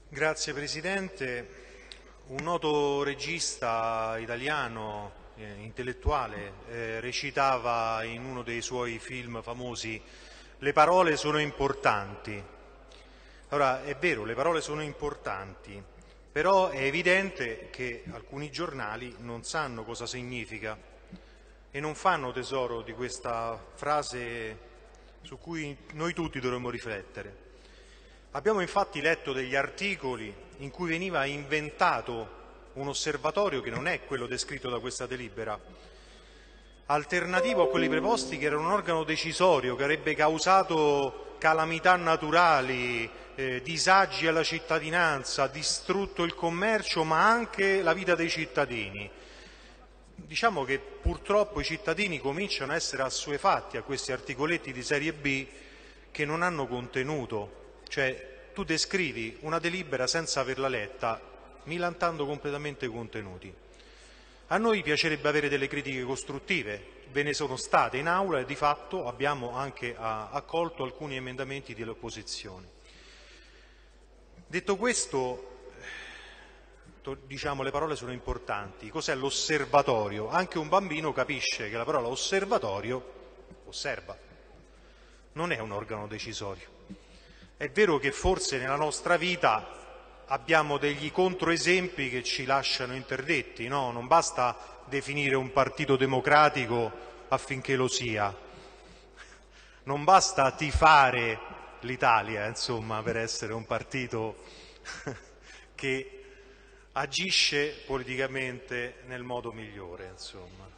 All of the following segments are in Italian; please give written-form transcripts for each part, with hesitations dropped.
Grazie Presidente. Un noto regista italiano, intellettuale, recitava in uno dei suoi film famosi: le parole sono importanti. Allora, è vero, le parole sono importanti, però è evidente che alcuni giornali non sanno cosa significa e non fanno tesoro di questa frase su cui noi tutti dovremmo riflettere. Abbiamo infatti letto degli articoli in cui veniva inventato un osservatorio che non è quello descritto da questa delibera, alternativo a quelli preposti, che era un organo decisorio che avrebbe causato calamità naturali, disagi alla cittadinanza, distrutto il commercio ma anche la vita dei cittadini. Diciamo che purtroppo i cittadini cominciano a essere assuefatti a questi articoletti di serie B che non hanno contenuto. Cioè, tu descrivi una delibera senza averla letta, millantando completamente i contenuti. A noi piacerebbe avere delle critiche costruttive, ve ne sono state in aula e di fatto abbiamo anche accolto alcuni emendamenti delle opposizioni. Detto questo, diciamo, le parole sono importanti. Cos'è l'osservatorio? Anche un bambino capisce che la parola osservatorio osserva, non è un organo decisorio. È vero che forse nella nostra vita abbiamo degli controesempi che ci lasciano interdetti, no? Non basta definire un partito democratico affinché lo sia, non basta tifare l'Italia, insomma, per essere un partito che agisce politicamente nel modo migliore, insomma.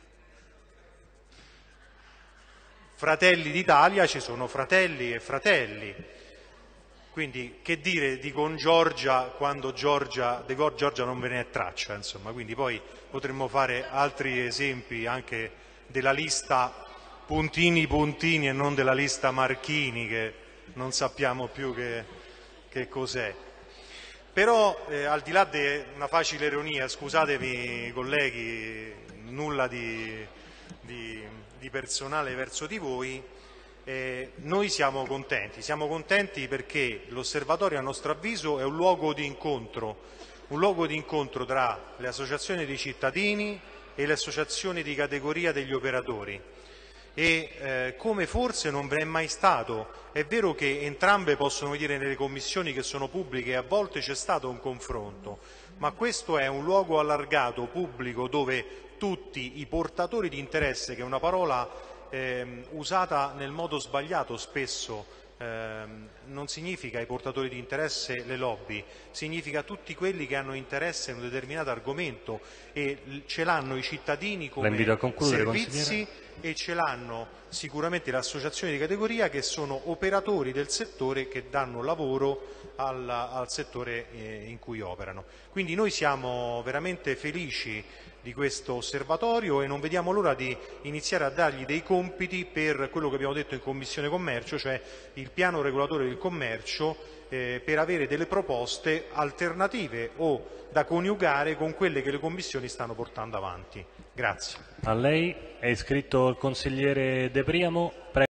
Fratelli d'Italia, ci sono fratelli e fratelli. Quindi che dire di Con Giorgia quando di Giorgia non ve ne è traccia, insomma. Quindi poi potremmo fare altri esempi anche della lista Puntini e non della lista Marchini, che non sappiamo più che cos'è. Però al di là di una facile ironia, scusatemi colleghi, nulla di personale verso di voi, noi siamo contenti perché l'osservatorio a nostro avviso è un luogo di incontro tra le associazioni dei cittadini e le associazioni di categoria degli operatori e come forse non ve n'è mai stato. È vero che entrambe possono dire nelle commissioni che sono pubbliche e a volte c'è stato un confronto, ma questo è un luogo allargato, pubblico, dove tutti i portatori di interesse, che è una parola usata nel modo sbagliato spesso, non significa i portatori di interesse le lobby, significa tutti quelli che hanno interesse in un determinato argomento e ce l'hanno i cittadini come servizi e ce l'hanno sicuramente le associazioni di categoria che sono operatori del settore, che danno lavoro al settore in cui operano. Quindi noi siamo veramente felici di questo osservatorio e non vediamo l'ora di iniziare a dargli dei compiti per quello che abbiamo detto in Commissione Commercio, cioè il piano regolatore del commercio, per avere delle proposte alternative o da coniugare con quelle che le commissioni stanno portando avanti. Grazie. A lei è iscritto il consigliere De Priamo.